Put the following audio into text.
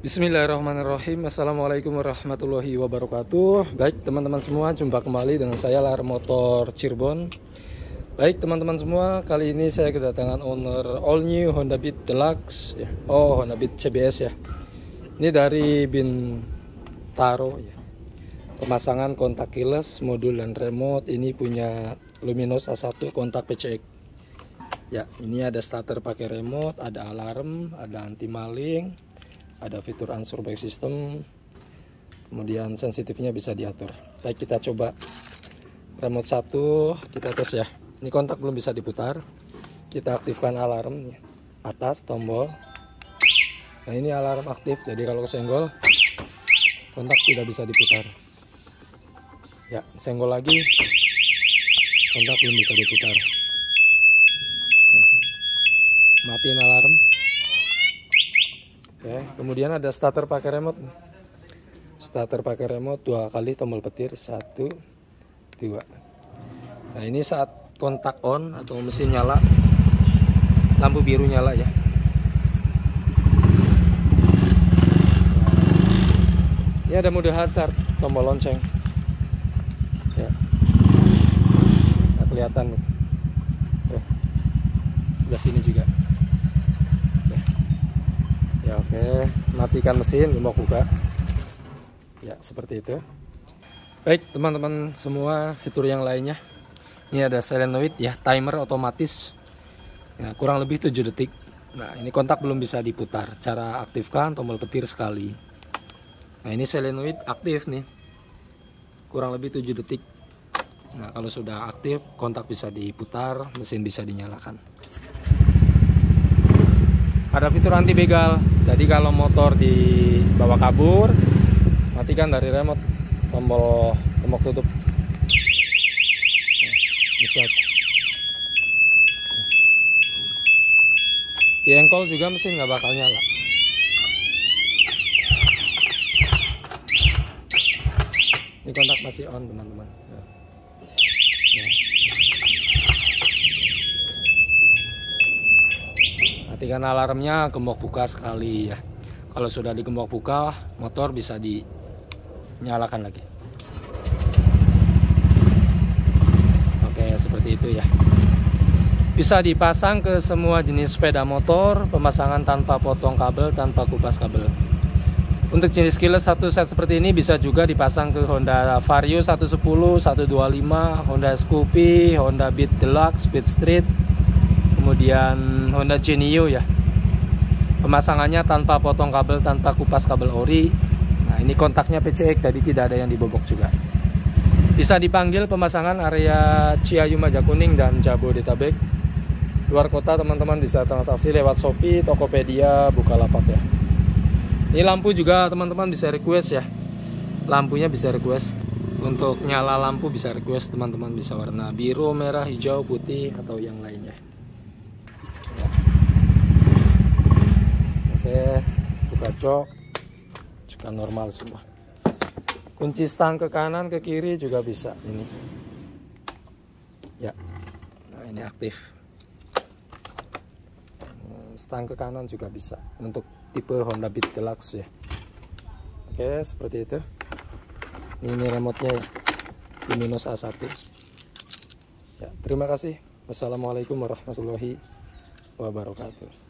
Bismillahirrahmanirrahim. Assalamualaikum warahmatullahi wabarakatuh. Baik teman-teman semua, jumpa kembali dengan saya Lar Motor Cirebon. Baik teman-teman semua, kali ini saya kedatangan owner all new Honda Beat Deluxe ya. Honda Beat CBS ya. Ini dari Bintaro ya. Pemasangan kontak keyless, modul dan remote. Ini punya Luminos A1 kontak PCX. Ya, ini ada starter pakai remote, ada alarm, ada anti maling, ada fitur unsure brake system, kemudian sensitifnya bisa diatur. Baik, kita coba remote 1, kita tes ya. Ini kontak belum bisa diputar. Kita aktifkan alarm nih. Atas tombol. Nah, ini alarm aktif, jadi kalau kesenggol kontak tidak bisa diputar. Ya, senggol lagi, kontak belum bisa diputar. Matiin alarm. Oke, kemudian ada starter pakai remote. Starter pakai remote 2 kali tombol petir, 1, 2. Nah, ini saat kontak on atau mesin nyala, lampu biru nyala ya. Ini ada mode hazard, tombol lonceng. Ya. Nah, kelihatan nih. Tuh. Sebelah sini juga. Ya, oke, matikan mesin, gembok buka. Ya, seperti itu. Baik teman-teman semua, fitur yang lainnya. Ini ada solenoid ya, timer otomatis. Ya, kurang lebih 7 detik. Nah, ini kontak belum bisa diputar. Cara aktifkan tombol petir sekali. Nah, ini solenoid aktif nih. Kurang lebih 7 detik. Nah, kalau sudah aktif, kontak bisa diputar, mesin bisa dinyalakan. Ada fitur anti begal, jadi kalau motor dibawa kabur, matikan dari remote, tombol gembok tutup. Di engkol juga mesin nggak bakal nyala. Ini kontak masih on teman-teman. Matikan alarmnya, gembok buka sekali ya. Kalau sudah digembok buka, motor bisa dinyalakan lagi. Oke, seperti itu ya. Bisa dipasang ke semua jenis sepeda motor, pemasangan tanpa potong kabel, tanpa kupas kabel. Untuk jenis keyless satu set seperti ini bisa juga dipasang ke Honda Vario 110, 125, Honda Scoopy, Honda Beat Deluxe, Beat Street, kemudian Honda Genio ya. Pemasangannya tanpa potong kabel, tanpa kupas kabel ori. Nah, ini kontaknya PCX, jadi tidak ada yang dibobok juga. Bisa dipanggil pemasangan area Ciayu, Majakuning dan Jabodetabek. Luar kota teman-teman bisa transaksi lewat Shopee, Tokopedia, Bukalapak ya. Ini lampu juga teman-teman bisa request ya. Lampunya bisa request. Untuk nyala lampu bisa request teman-teman, bisa warna biru, merah, hijau, putih atau yang lainnya. Oke, buka jok juga normal semua. Kunci stang ke kanan ke kiri juga bisa ini. Ya, nah ini aktif. Stang ke kanan juga bisa untuk tipe Honda Beat Deluxe ya. Oke, seperti itu. Ini remote-nya ya, Luminos A1. Ya, terima kasih. Wassalamualaikum warahmatullahi wabarakatuh.